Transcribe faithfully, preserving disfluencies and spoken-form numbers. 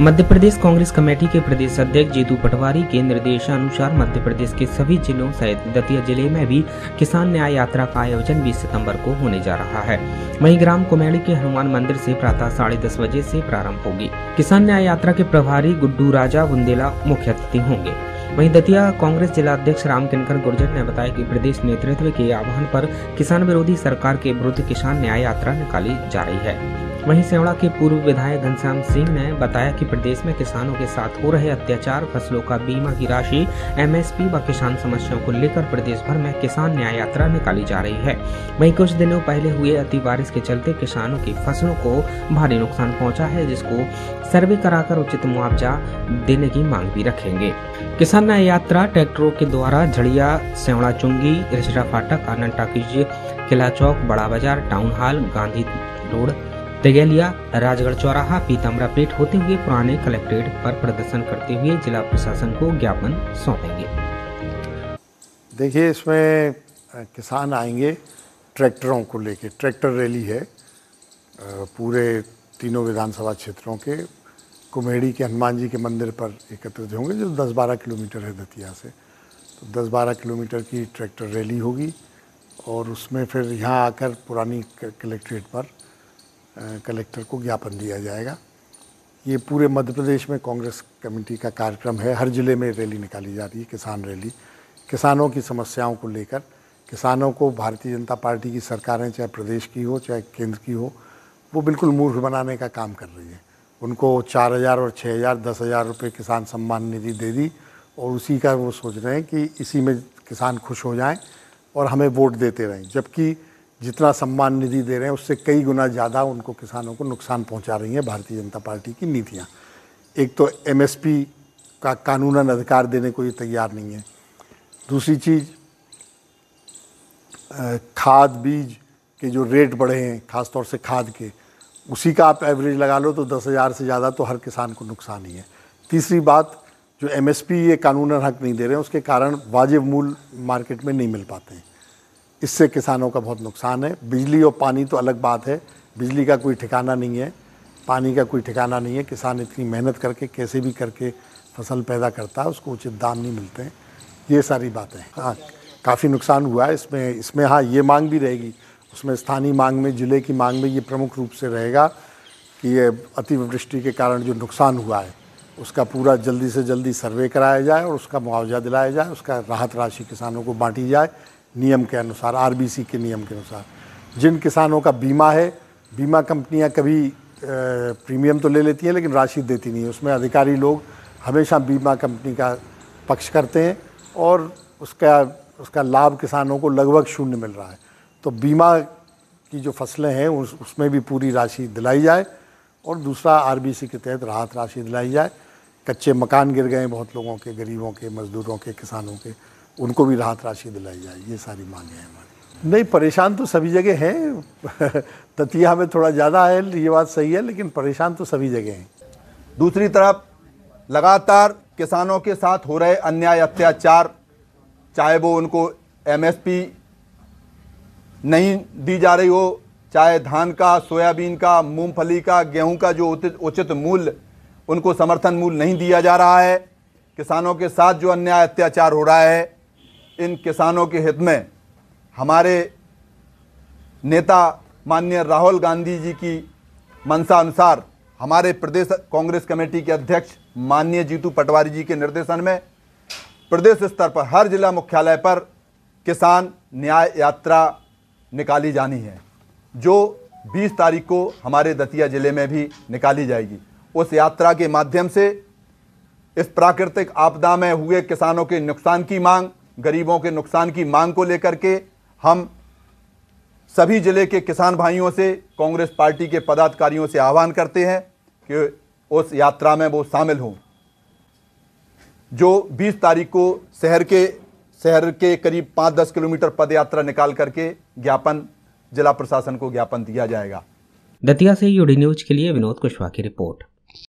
Madhya Pradesh Congress committee के प्रदेश अध्यक्ष जीतू पटवारी के निर्देशानुसार मध्य प्रदेश के सभी जिलों सहित दतिया जिले में भी किसान न्याय यात्रा का आयोजन बीस सितंबर को होने जा रहा है। वहीं ग्राम कुमेड़ी के हनुमान मंदिर से प्रातः साढ़े दस बजे से प्रारंभ होगी। किसान न्याय यात्रा के प्रभारी गुड्डू राजा बुंदेला मुख्य अतिथि होंगे। वहीं दतिया कांग्रेस जिला अध्यक्ष राम किनकर गुर्जर ने बताया कि प्रदेश नेतृत्व के आह्वान पर किसान विरोधी सरकार के विरुद्ध किसान न्याय यात्रा निकाली जा रही है। वहीं सेवड़ा के पूर्व विधायक घनश्याम सिंह ने बताया कि प्रदेश में किसानों के साथ हो रहे अत्याचार, फसलों का बीमा की राशि, एमएसपी व किसान समस्याओं को लेकर प्रदेश भर में किसान न्याय यात्रा निकाली जा रही है। वहीं कुछ दिनों पहले हुए अति बारिश के चलते किसानों की फसलों को भारी नुकसान पहुंचा है, जिसको सर्वे कराकर उचित मुआवजा देने की मांग भी रखेंगे। किसान न्याय यात्रा ट्रैक्टरों के द्वारा झड़िया, सेवड़ा चुंगी, रिसरा फाटक, आनंद टाकीज, किला Chowk, Bada Bazaar, town hall, Gandhi road, तेगेलिया, राजगढ़ चौराहा, पीताम्बरा पेट होते हुए पुराने कलेक्ट्रेट पर प्रदर्शन करते हुए जिला प्रशासन को ज्ञापन सौंपेंगे। देखिए, इसमें किसान आएंगे ट्रैक्टरों को लेके, ट्रैक्टर रैली है पूरे तीनों विधानसभा क्षेत्रों के। कुमेड़ी के हनुमान जी के मंदिर पर एकत्रित होंगे, जो दस बारह किलोमीटर है दतिया से। तो दस बारह किलोमीटर की ट्रैक्टर रैली होगी और उसमें फिर यहाँ आकर पुरानी कलेक्ट्रेट पर कलेक्टर को ज्ञापन दिया जाएगा। ये पूरे मध्य प्रदेश में कांग्रेस कमेटी का कार्यक्रम है। हर जिले में रैली निकाली जा रही है, किसान रैली। किसानों की समस्याओं को लेकर, किसानों को भारतीय जनता पार्टी की सरकारें, चाहे प्रदेश की हो चाहे केंद्र की हो, वो बिल्कुल मूर्ख बनाने का काम कर रही है। उनको चार हज़ार और छः हज़ार दस हज़ार रुपये किसान सम्मान निधि दे दी और उसी का वो सोच रहे हैं कि इसी में किसान खुश हो जाएं और हमें वोट देते रहें, जबकि जितना सम्मान निधि दे रहे हैं उससे कई गुना ज़्यादा उनको किसानों को नुकसान पहुंचा रही है भारतीय जनता पार्टी की नीतियां। एक तो एमएसपी का कानूनन अधिकार देने को ये तैयार नहीं है। दूसरी चीज़, खाद बीज के जो रेट बढ़े हैं, ख़ासतौर से खाद के, उसी का आप एवरेज लगा लो तो दस हज़ार से ज़्यादा तो हर किसान को नुकसान ही है। तीसरी बात, जो एमएसपी ये कानूनन हक नहीं दे रहे हैं, उसके कारण वाजिब मूल्य मार्केट में नहीं मिल पाते हैं। इससे किसानों का बहुत नुकसान है। बिजली और पानी तो अलग बात है, बिजली का कोई ठिकाना नहीं है, पानी का कोई ठिकाना नहीं है। किसान इतनी मेहनत करके कैसे भी करके फसल पैदा करता है, उसको उचित दाम नहीं मिलते हैं। ये सारी बातें, हाँ, काफ़ी नुकसान हुआ है इसमें इसमें हाँ, ये मांग भी रहेगी। उसमें स्थानीय मांग में, ज़िले की मांग में ये प्रमुख रूप से रहेगा कि ये अतिवृष्टि के कारण जो नुकसान हुआ है उसका पूरा जल्दी से जल्दी सर्वे कराया जाए और उसका मुआवजा दिलाया जाए, उसका राहत राशि किसानों को बाँटी जाए नियम के अनुसार, आरबीसी के नियम के अनुसार। जिन किसानों का बीमा है, बीमा कंपनियां कभी प्रीमियम तो ले लेती हैं लेकिन राशि देती नहीं है। उसमें अधिकारी लोग हमेशा बीमा कंपनी का पक्ष करते हैं और उसका उसका लाभ किसानों को लगभग शून्य मिल रहा है। तो बीमा की जो फसलें हैं उस, उसमें भी पूरी राशि दिलाई जाए और दूसरा आरबीसी के तहत राहत राशि दिलाई जाए। कच्चे मकान गिर गए बहुत लोगों के, गरीबों के, मजदूरों के, किसानों के, उनको भी राहत राशि दिलाई जाए। ये सारी मांगे हैं हमारी। नहीं, परेशान तो सभी जगह हैं। दतिया में थोड़ा ज़्यादा है, ये बात सही है, लेकिन परेशान तो सभी जगह हैं। दूसरी तरफ लगातार किसानों के साथ हो रहे अन्याय, अत्याचार, चाहे वो उनको एमएसपी नहीं दी जा रही हो, चाहे धान का, सोयाबीन का, मूंगफली का, गेहूं का जो उचित उचित मूल्य, उनको समर्थन मूल्य नहीं दिया जा रहा है। किसानों के साथ जो अन्याय अत्याचार हो रहा है, इन किसानों के हित में हमारे नेता माननीय राहुल गांधी जी की मंशा अनुसार हमारे प्रदेश कांग्रेस कमेटी के अध्यक्ष माननीय जीतू पटवारी जी के निर्देशन में प्रदेश स्तर पर हर जिला मुख्यालय पर किसान न्याय यात्रा निकाली जानी है, जो बीस तारीख को हमारे दतिया जिले में भी निकाली जाएगी। उस यात्रा के माध्यम से इस प्राकृतिक आपदा में हुए किसानों के नुकसान की मांग, गरीबों के नुकसान की मांग को लेकर के हम सभी जिले के किसान भाइयों से, कांग्रेस पार्टी के पदाधिकारियों से आह्वान करते हैं कि उस यात्रा में वो शामिल हों, जो बीस तारीख को शहर के शहर के करीब पाँच दस किलोमीटर पद यात्रा निकाल करके ज्ञापन जिला प्रशासन को ज्ञापन दिया जाएगा। दतिया से यूडी न्यूज के लिए विनोद कुशवाहा की रिपोर्ट।